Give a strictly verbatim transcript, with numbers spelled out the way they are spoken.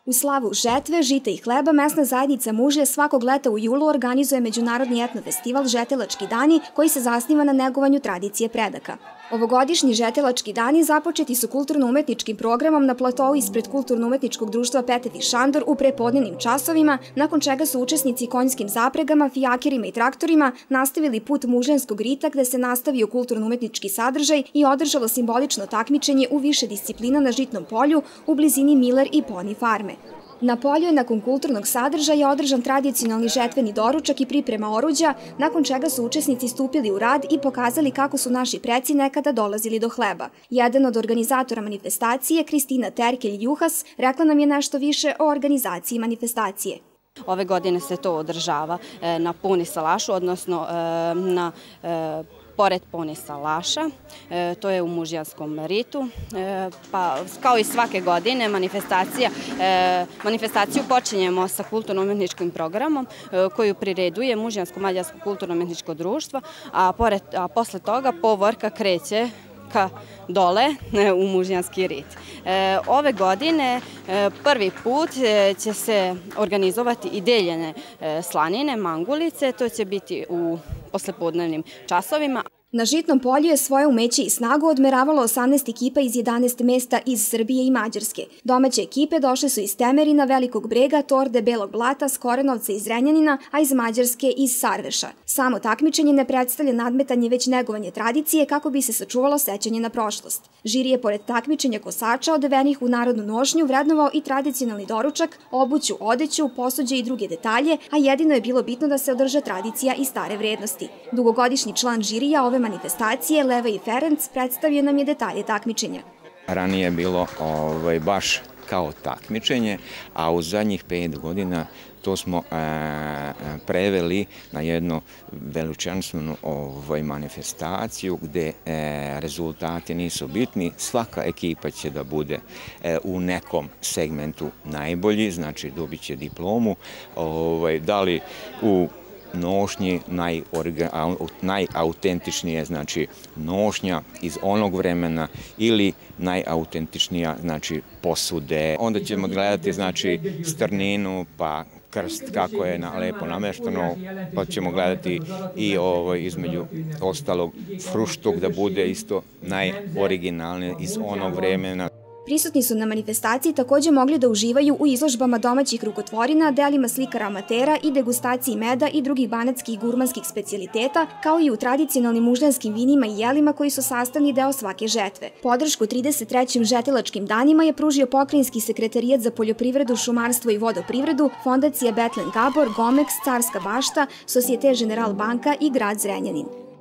U slavu žetve, žita i hleba, mesna zajednica Mužlje svakog leta u julu organizuje Međunarodni etno-festival Žetelački dani koji se zasniva na negovanju tradicije predaka. Ovogodišnji Žetelački dani započeti su kulturno-umetničkim programom na platovu ispred Kulturno-umetničkog društva Petev i Šandor u prepodnevnim časovima, nakon čega su učesnici konjskim zapregama, fijakirima i traktorima nastavili put mužljanskog rita gde se nastavio kulturno-umetnički sadržaj i održalo simbolično takmičenje u više disciplina na Žitnom polju u blizini Miler i Poni farme. Na polju je nakon kulturnog sadržaja održan tradicionalni žetveni doručak i priprema oruđa, nakon čega su učesnici stupili u rad i pokazali kako su naši preci nekada dolazili do hleba. Jedan od organizatora manifestacije, Kristina Terkelj-Juhas, rekla nam je nešto više o organizaciji manifestacije. Ove godine se to održava na Puni salašu, odnosno na pored Puni salaša, to je u mužjanskom ritu, pa kao i svake godine manifestaciju počinjemo sa kulturno-umetničkim programom koju prireduje Mužjansko-mađarsko kulturno-umetničko društvo, a posle toga povorka kreće ka dole u mužjanski rit. Ove godine prvi put će se organizovati i deljene slanine, mangulice, to će biti u poslepodnevnim časovima. Na Žitnom polju je svoje umeće i snagu odmeravalo osamnaest ekipa iz jedanaest mesta iz Srbije i Mađarske. Domaće ekipe došle su iz Temerina, Velikog Brega, Torde, Belog Blata, Skorenovca i Zrenjanina, a iz Mađarske iz Sarveša. Samo takmičenje ne predstavlja nadmetanje, već negovanje tradicije kako bi se sačuvalo sećanje na prošlost. Žiri je pored takmičenja kosača odevenih u narodnu nošnju vrednovao i tradicionalni doručak, obuću, odeću, posuđe i druge detalje, a jedino je bilo bitno da se održa tradicija i stare vrednosti. Dugogodišnji član žirija ove manifestacije, Levej Ferenc, predstavio nam je detalje takmičenja. Ranije je bilo baš kao takmičenje, a u zadnjih pet godina to smo preveli na jednu veličanstvenu manifestaciju gde rezultati nisu bitni. Svaka ekipa će da bude u nekom segmentu najbolji, znači dobit će diplomu, da li u nošnji najautentičnije, znači nošnja iz onog vremena ili najautentičnija, znači posude. Onda ćemo gledati, znači, strninu, pa krst kako je lepo namešteno, pa ćemo gledati i između ostalog fruštuk da bude isto najoriginalnije iz onog vremena. Prisutni su na manifestaciji takođe mogli da uživaju u izložbama domaćih rukotvorina, delima slikara amatera i degustaciji meda i drugih banatskih i gurmanskih specijaliteta, kao i u tradicionalnim mužljanskim vinima i jelima koji su sastavni deo svake žetve. Podršku trideset trećim Žetelačkim danima je pružio Pokrajinski sekretarijat za poljoprivredu, šumarstvo i vodoprivredu, Fondacija Betlen Gabor, Gomex, Carska bašta, Societe General banka i grad Zrenjanin.